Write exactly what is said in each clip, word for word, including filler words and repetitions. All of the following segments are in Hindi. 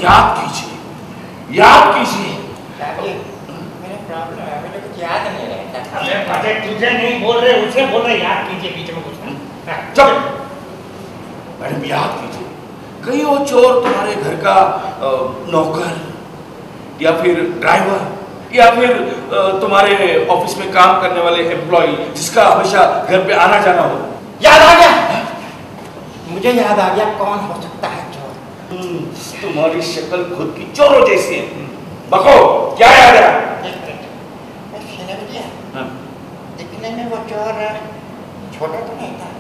याद कीजिए, याद कीजिए। मेरा प्रॉब्लम है, मुझे कुछ याद नहीं रहता। अरे बाजे तुझे नहीं बोल रहे, उसे बोल रहे, याद कीजिए बीच में कुछ। चल मैडम, याद कीजिए, कहीं वो चोर तुम्हारे घर का नौकर या फिर ड्राइवर या फिर तुम्हारे ऑफिस में काम करने वाले एम्प्लॉय जिसका हमेशा घर पे आना जाना हो। याद आ गया, मुझे याद आ गया कौन हो सकता है चोर। तुम्हारी शक्ल खुद की चोरों जैसी है। बको, क्या याद है? दिखने में वो चोर छोटा तो नहीं था।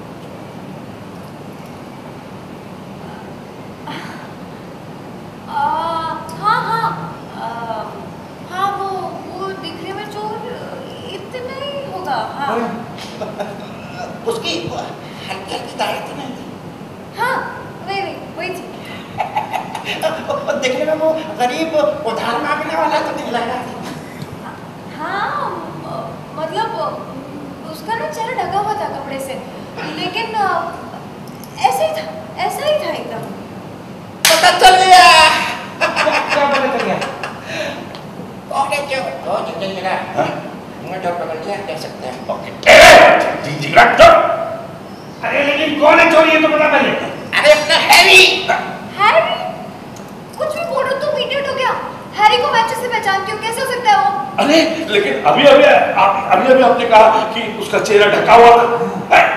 हाँ हाँ आ, हाँ वो वो दिखने में चोर इतना ही होगा। हाँ उसकी हल्की हल्की दाढ़ी तो नहीं थी। हाँ वही वही वही थी। दिखने में वो गरीब उधार मांगने वाला तो नहीं लगा। हाँ मतलब उसका ना चेहरा ढका हुआ था कपड़े से, लेकिन ऐसे ही था, ऐसा ही था एकदम। पता चल गया। क्या पता चल गया? कौन है चोर? कौन है जिंजीरा? मुझे चोर पकड़ लिया, कह सकते हैं। ओके, जिंजीरा चोर। अरे लेकिन कौन है चोर, ये तो पता पहले। अरे अपना हैरी। हैरी? कुछ भी बोल रहे हो तुम, इडियट हो क्या? हैरी को मैं अच्छे से पहचानती हूँ, कैसे हो सकता है वो? अरे लेकिन अभी अभी आप अभी अभी आपने कहा कि उसका चेहरा ढका हुआ था।